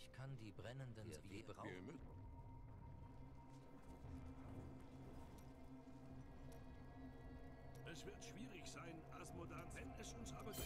Ich kann die brennenden wie rauchen. Es wird schwierig sein, Asmodan, wenn es uns aber